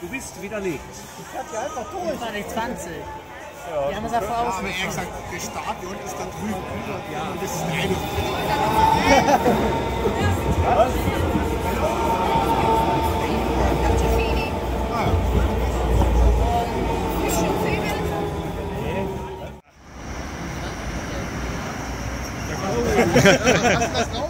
Du bist widerlegt. Ich hab die einfach durch. Das war nicht 20. Ja, Die haben es ja Ja, voraus. aber er hat gesagt, der Stadion ist da drüben. Ja. Und das ist eine. Was? Hast du das drauf?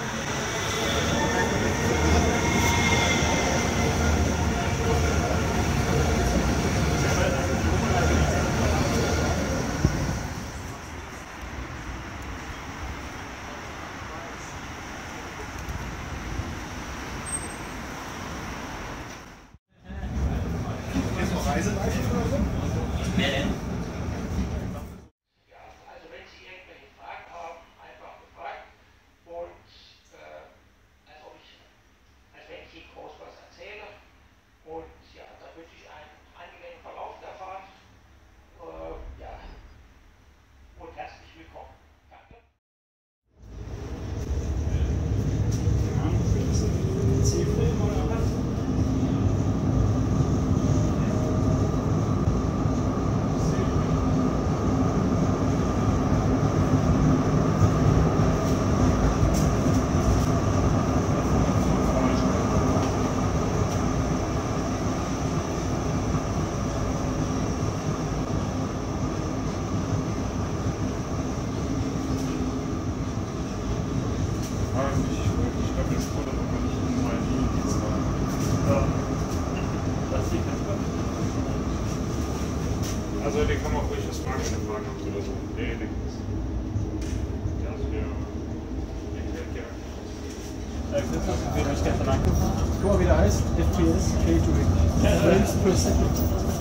Also den kann man auch ruhig was fragen, wenn er Fragen habt oder so. Nee, den ist. Ja, also der erklärt ja. Christoph, den habe ich gestern angefangen. Guck mal, wie der heißt. FPS Catering. Frames per second.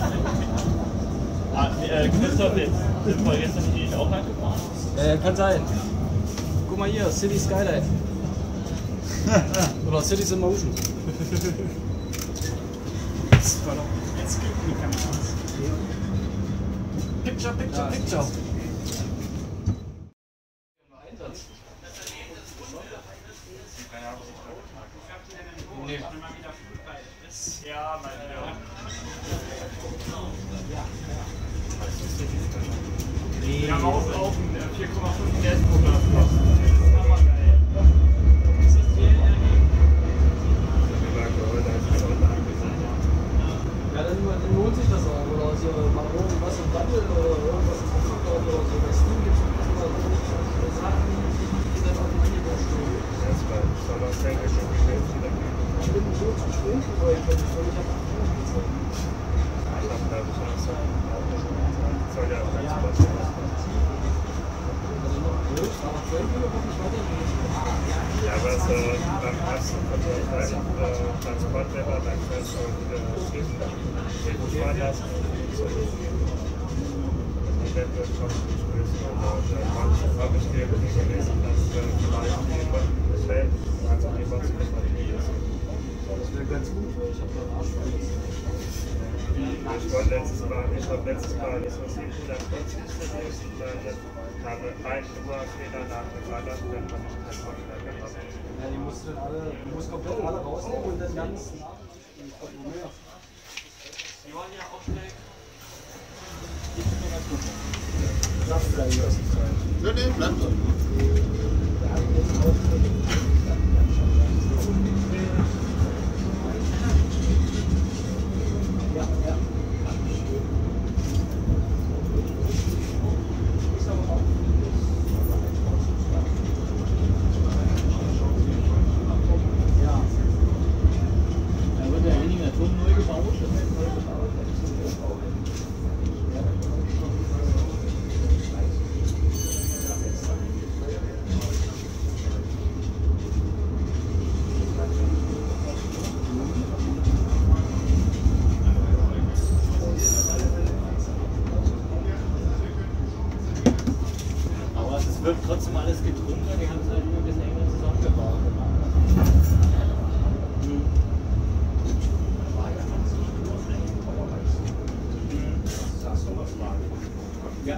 Christoph, sind wir gestern nicht auch angefahren? Kann sein. Guck mal hier, City Skyline. Oder Cities in Motion. Das war doch. Jetzt gibt die Kameras. Picture, picture, picture. Einsatz. Nee. Ja, mein Nee. Ja, rauslaufen, 4,5 Testprogramm. Ja, dann lohnt sich das auch. Oder so, mal irgendwas im Double oder irgendwas im Aufbau oder so. Bei Steam gibt es immer so Sachen, die dann auf dem Angebot stehen. Ich bin so zu spät, weil ich habe Ja, aber es beim ersten Transportlever, dann kannst du Schiff fahren lassen. Und wenn du schon sprichst, manchmal habe ich dir gelesen, dass vielleicht jemand bestellt, also jemand zu das wäre ganz gut, weil ich habe da einen Arsch verletzt. Ich habe letztes Mal das was hinten dann trotzdem gelesen, dann kam ein Fehler nach dem anderen, wenn man nicht kein Vorschlag gehabt hat. Ja, die musst du dann alle, du musst komplett alle rausnehmen und dann ganz nach. Die wollen ja auch schnell. Das ist die erste Zeit. Nee, nee, bleib drin. Ja, ja. Da wird der Henninger Turm neu gebaut. Aber es wird trotzdem alles getrunken, die haben es halt immer ein bisschen enger zusammengebaut. Ja.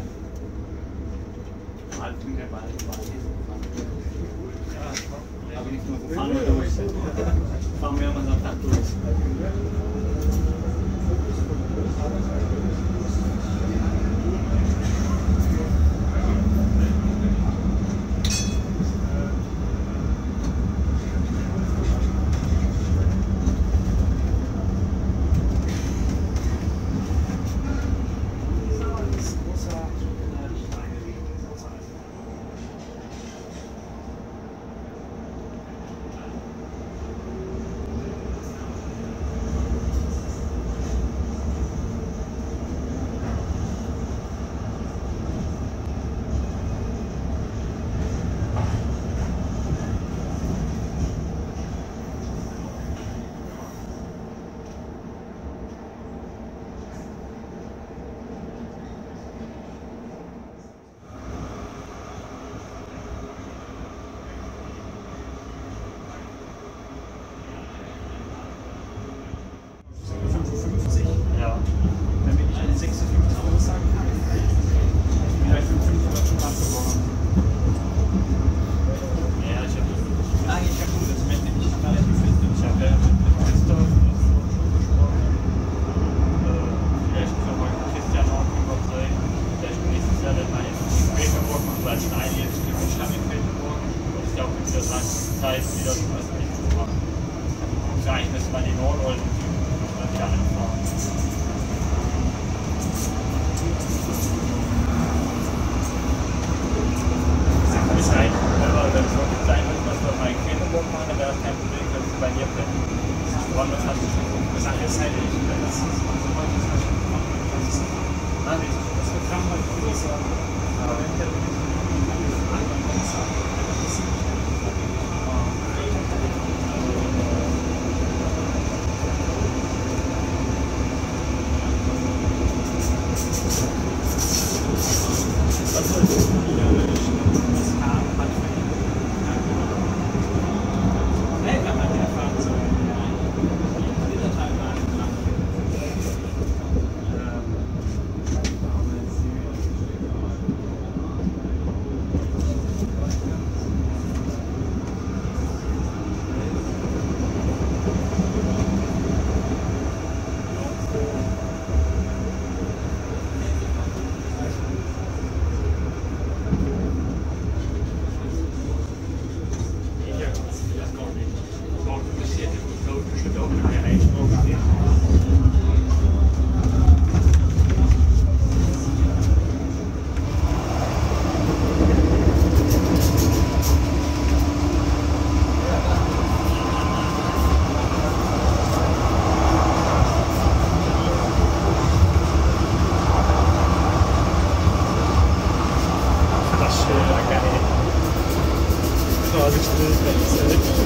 Aber nicht nur fahren wir durch. Fahren wir mal am Tag durch. Vorsicht,